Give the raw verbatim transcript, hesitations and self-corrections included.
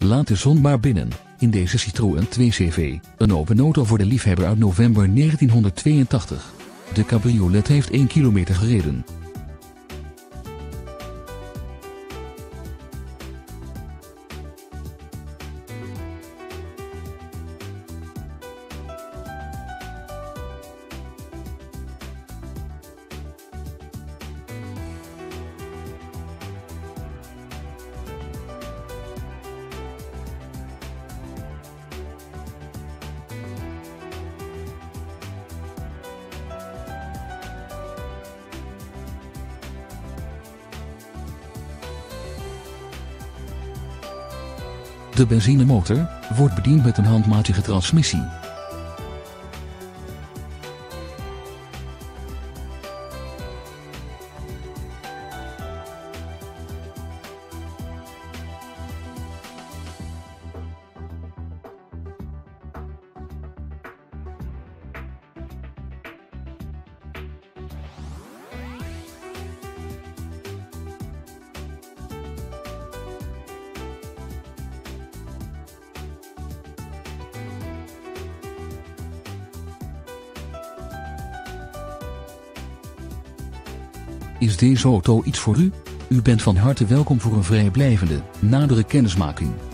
Laat de zon maar binnen, in deze Citroën twee C V, een open auto voor de liefhebber uit november negentienhonderdtweeëntachtig. De cabriolet heeft één kilometer gereden. De benzinemotor wordt bediend met een handmatige transmissie. Is deze auto iets voor u? U bent van harte welkom voor een vrijblijvende, nadere kennismaking.